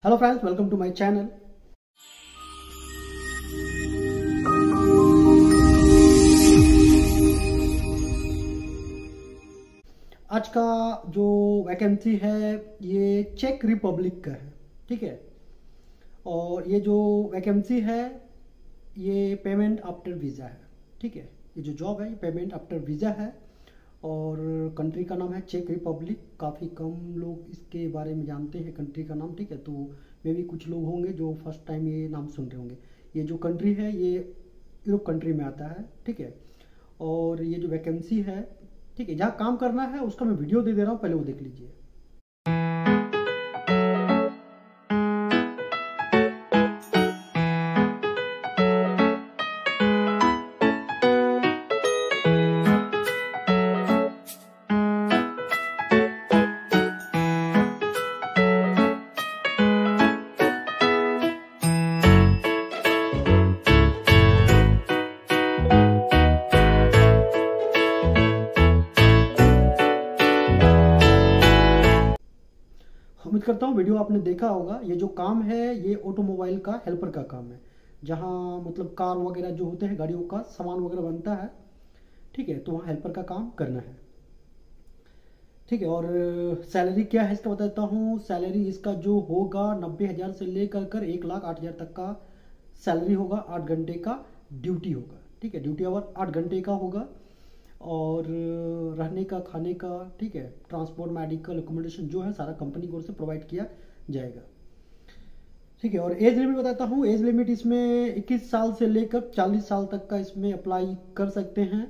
Hello friends, welcome to my channel. आज का जो वैकेंसी है ये चेक रिपब्लिक का है, ठीक है। और ये जो वैकेंसी है ये पेमेंट आफ्टर वीज़ा है, ठीक है। ये जो जॉब है ये पेमेंट आफ्टर वीज़ा है और कंट्री का नाम है चेक रिपब्लिक। काफ़ी कम लोग इसके बारे में जानते हैं कंट्री का नाम, ठीक है। तो मे भी कुछ लोग होंगे जो फर्स्ट टाइम ये नाम सुन रहे होंगे। ये जो कंट्री है ये यूरोप कंट्री में आता है, ठीक है। और ये जो वैकेंसी है, ठीक है, जहाँ काम करना है उसका मैं वीडियो दे दे रहा हूँ, पहले वो देख लीजिए। उम्मीद करता हूँ वीडियो आपने देखा होगा। ये जो काम है ये ऑटोमोबाइल का हेल्पर का काम है, जहाँ मतलब कार वगैरह जो होते हैं, गाड़ियों का सामान वगैरह बनता है, ठीक है। तो वहाँ हेल्पर का काम करना है, ठीक है। और सैलरी क्या है इसका बता देता हूँ। सैलरी इसका जो होगा 90,000 से लेकर कर 1,08,000 तक का सैलरी होगा। 8 घंटे का ड्यूटी होगा, ठीक है। ड्यूटी आवर 8 घंटे का होगा और रहने का, खाने का, ठीक है, ट्रांसपोर्ट, मेडिकल, एकोमोडेशन जो है सारा कंपनी की ओर से प्रोवाइड किया जाएगा, ठीक है। और एज लिमिट बताता हूँ। एज लिमिट इसमें 21 साल से लेकर 40 साल तक का इसमें अप्लाई कर सकते हैं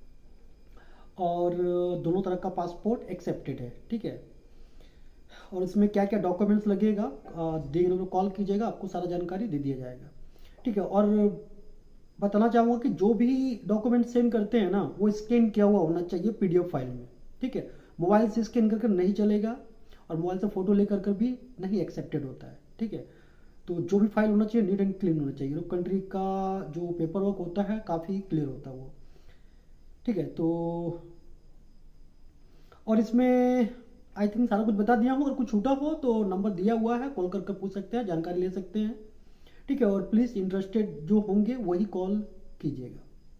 और दोनों तरह का पासपोर्ट एक्सेप्टेड है, ठीक है। और इसमें क्या क्या डॉक्यूमेंट्स लगेगा देखने को कॉल कीजिएगा, आपको सारा जानकारी दे दिया जाएगा, ठीक है। और बताना चाहूँगा कि जो भी डॉक्यूमेंट सेंड करते हैं ना वो स्कैन किया हुआ होना चाहिए पीडीएफ फाइल में, ठीक है। मोबाइल से स्कैन कर नहीं चलेगा और मोबाइल से फोटो लेकर कर भी नहीं एक्सेप्टेड होता है, ठीक है। तो जो भी फाइल होना चाहिए नीट एंड क्लीन होना चाहिए। यूरोप कंट्री का जो पेपर वर्क होता है काफ़ी क्लियर होता है वो, ठीक है। तो और इसमें आई थिंक सारा कुछ बता दिया हूँ। अगर कुछ छूटा हो तो नंबर दिया हुआ है, कॉल करके पूछ सकते हैं, जानकारी ले सकते हैं, ठीक है। और प्लीज़ इंटरेस्टेड जो होंगे वही कॉल कीजिएगा,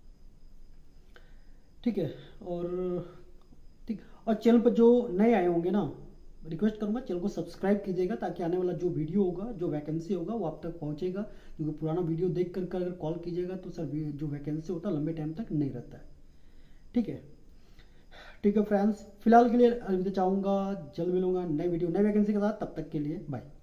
ठीक है। और ठीक, और चैनल पर जो नए आए होंगे ना, रिक्वेस्ट करूंगा चैनल को सब्सक्राइब कीजिएगा ताकि आने वाला जो वीडियो होगा, जो वैकेंसी होगा वो आप तक पहुंचेगा। क्योंकि पुराना वीडियो देख कर अगर कॉल कीजिएगा तो सर जो वैकेंसी होता है लंबे टाइम तक नहीं रहता है, ठीक है। ठीक है फ्रेंड्स, फिलहाल के लिए अलविदा चाहूँगा। जल्द मिलूंगा नए वीडियो नए वैकेंसी के साथ। तब तक के लिए बाय।